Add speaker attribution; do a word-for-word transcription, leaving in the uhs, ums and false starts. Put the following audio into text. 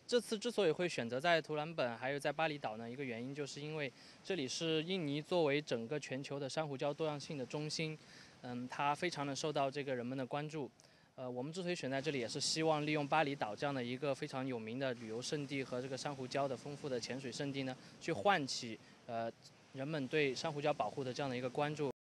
Speaker 1: 这次之所以会选择在图兰本还有在巴厘岛呢，一个原因就是因为这里是印尼作为整个全球的珊瑚礁多样性的中心，嗯，它非常的受到这个人们的关注。呃，我们之所以选在这里，也是希望利用巴厘岛这样的一个非常有名的旅游胜地和这个珊瑚礁的丰富的潜水胜地呢，去唤起呃人们对珊瑚礁保护的这样的一个关注。